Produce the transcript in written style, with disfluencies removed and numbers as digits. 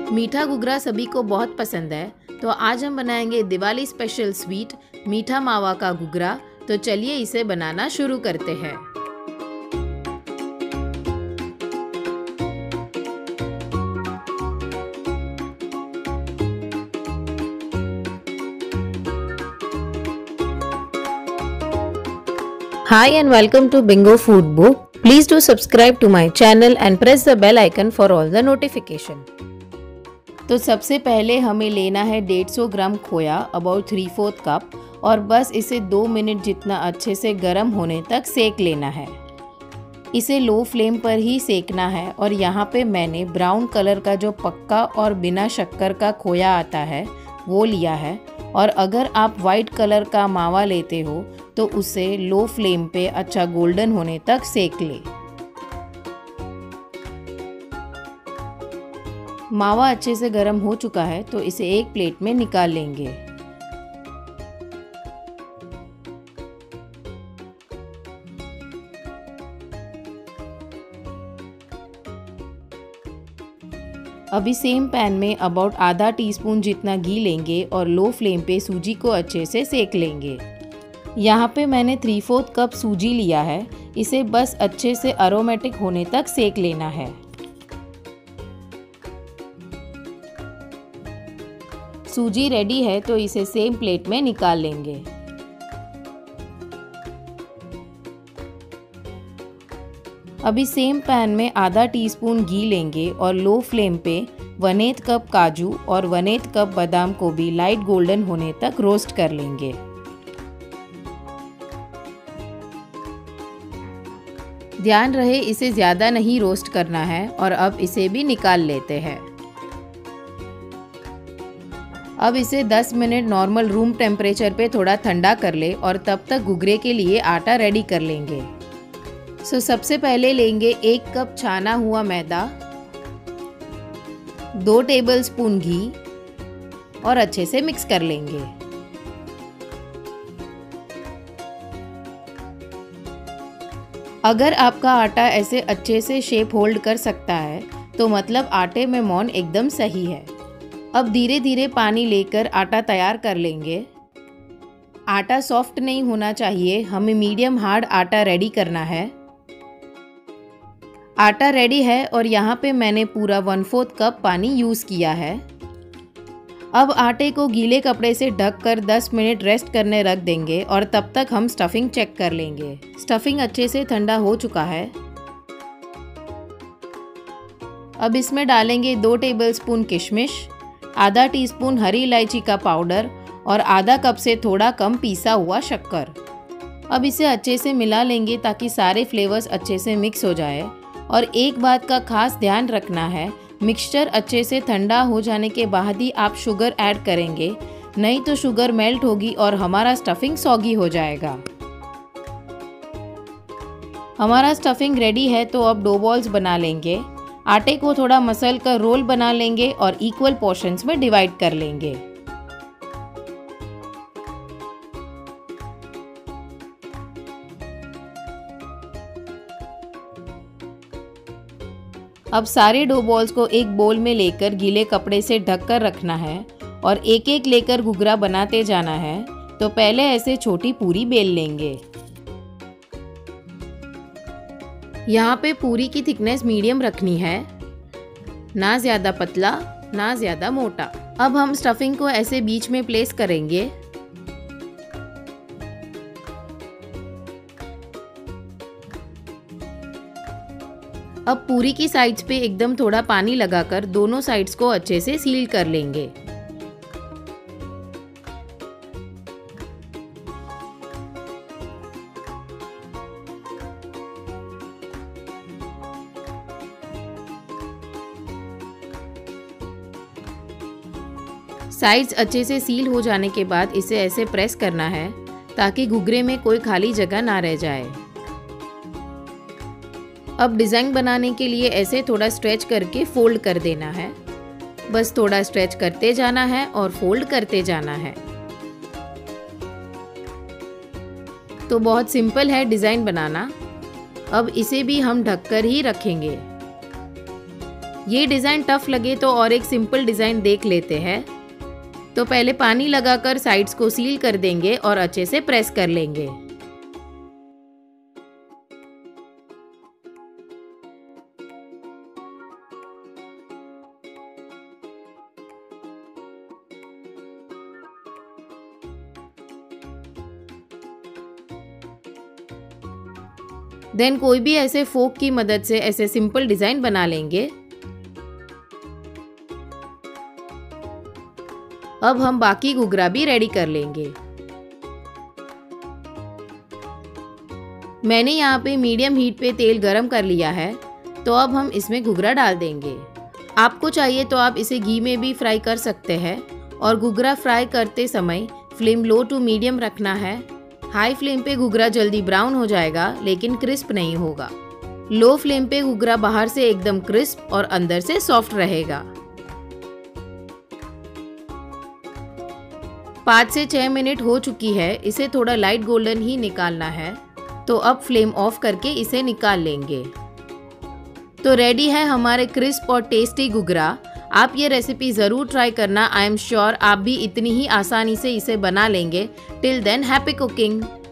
मीठा घुघरा सभी को बहुत पसंद है, तो आज हम बनाएंगे दिवाली स्पेशल स्वीट मीठा मावा का घुघरा। तो चलिए इसे बनाना शुरू करते हैं। Hi and welcome to Bingo Food Book. Please do subscribe to my channel and press the bell icon for all the notification. तो सबसे पहले हमें लेना है 150 ग्राम खोया, अबाउट 3/4 कप, और बस इसे 2 मिनट जितना अच्छे से गर्म होने तक सेक लेना है। इसे लो फ्लेम पर ही सेकना है। और यहाँ पे मैंने ब्राउन कलर का जो पक्का और बिना शक्कर का खोया आता है वो लिया है। और अगर आप वाइट कलर का मावा लेते हो तो उसे लो फ्लेम पे अच्छा गोल्डन होने तक सेक ले। मावा अच्छे से गर्म हो चुका है तो इसे एक प्लेट में निकाल लेंगे। अभी सेम पैन में अबाउट आधा टीस्पून जितना घी लेंगे और लो फ्लेम पे सूजी को अच्छे से सेक लेंगे। यहाँ पे मैंने 3/4 कप सूजी लिया है। इसे बस अच्छे से अरोमेटिक होने तक सेक लेना है। सूजी रेडी है तो इसे सेम प्लेट में निकाल लेंगे। अभी सेम पैन में आधा टीस्पून घी लेंगे और लो फ्लेम पे 1/8 कप काजू और 1/8 कप बादाम को भी लाइट गोल्डन होने तक रोस्ट कर लेंगे। ध्यान रहे इसे ज़्यादा नहीं रोस्ट करना है। और अब इसे भी निकाल लेते हैं। अब इसे 10 मिनट नॉर्मल रूम टेम्परेचर पे थोड़ा ठंडा कर ले और तब तक घुघरे के लिए आटा रेडी कर लेंगे। सबसे पहले लेंगे 1 कप छाना हुआ मैदा, 2 टेबलस्पून घी और अच्छे से मिक्स कर लेंगे। अगर आपका आटा ऐसे अच्छे से शेप होल्ड कर सकता है तो मतलब आटे में मोन एकदम सही है। अब धीरे धीरे पानी लेकर आटा तैयार कर लेंगे। आटा सॉफ्ट नहीं होना चाहिए, हमें मीडियम हार्ड आटा रेडी करना है। आटा रेडी है और यहाँ पे मैंने पूरा 1/4 कप पानी यूज़ किया है। अब आटे को गीले कपड़े से ढककर 10 मिनट रेस्ट करने रख देंगे और तब तक हम स्टफिंग चेक कर लेंगे। स्टफिंग अच्छे से ठंडा हो चुका है। अब इसमें डालेंगे 2 टेबलस्पून किशमिश, आधा टीस्पून हरी इलायची का पाउडर और आधा कप से थोड़ा कम पीसा हुआ शक्कर। अब इसे अच्छे से मिला लेंगे ताकि सारे फ्लेवर्स अच्छे से मिक्स हो जाए। और एक बात का खास ध्यान रखना है, मिक्सचर अच्छे से ठंडा हो जाने के बाद ही आप शुगर ऐड करेंगे, नहीं तो शुगर मेल्ट होगी और हमारा स्टफिंग सॉगी हो जाएगा। हमारा स्टफिंग रेडी है तो अब डो बॉल्स बना लेंगे। आटे को थोड़ा मसल कर रोल बना लेंगे और इक्वल पोर्शंस में डिवाइड कर लेंगे। अब सारे डो बॉल्स को एक बोल में लेकर गीले कपड़े से ढककर रखना है और एक एक लेकर घुघरा बनाते जाना है। तो पहले ऐसे छोटी पूरी बेल लेंगे। यहाँ पे पूरी की थिकनेस मीडियम रखनी है, ना ज़्यादा पतला ना ज़्यादा मोटा। अब हम स्टफिंग को ऐसे बीच में प्लेस करेंगे। अब पूरी की साइड्स पे एकदम थोड़ा पानी लगाकर दोनों साइड्स को अच्छे से सील कर लेंगे। साइड्स अच्छे से सील हो जाने के बाद इसे ऐसे प्रेस करना है ताकि घुघरे में कोई खाली जगह ना रह जाए। अब डिज़ाइन बनाने के लिए ऐसे थोड़ा स्ट्रेच करके फोल्ड कर देना है। बस थोड़ा स्ट्रेच करते जाना है और फोल्ड करते जाना है। तो बहुत सिंपल है डिज़ाइन बनाना। अब इसे भी हम ढककर ही रखेंगे। ये डिज़ाइन टफ लगे तो और एक सिंपल डिज़ाइन देख लेते हैं। तो पहले पानी लगाकर साइड्स को सील कर देंगे और अच्छे से प्रेस कर लेंगे। देन कोई भी ऐसे फोक की मदद से ऐसे सिंपल डिज़ाइन बना लेंगे। अब हम बाकी घुघरा भी रेडी कर लेंगे। मैंने यहाँ पे मीडियम हीट पे तेल गरम कर लिया है, तो अब हम इसमें घुघरा डाल देंगे। आपको चाहिए तो आप इसे घी में भी फ्राई कर सकते हैं और घुघरा फ्राई करते समय फ्लेम लो टू मीडियम रखना है। हाई फ्लेम पे घुघरा जल्दी ब्राउन हो जाएगा लेकिन क्रिस्प नहीं होगा। लो फ्लेम पे घुघरा बाहर से एकदम क्रिस्प और अंदर से सॉफ्ट रहेगा। 5 से 6 मिनट हो चुकी है, इसे थोड़ा लाइट गोल्डन ही निकालना है। तो अब फ्लेम ऑफ करके इसे निकाल लेंगे। तो रेडी है हमारे क्रिस्प और टेस्टी घुघरा। आप ये रेसिपी ज़रूर ट्राई करना। आई एम श्योर आप भी इतनी ही आसानी से इसे बना लेंगे। Till then happy cooking.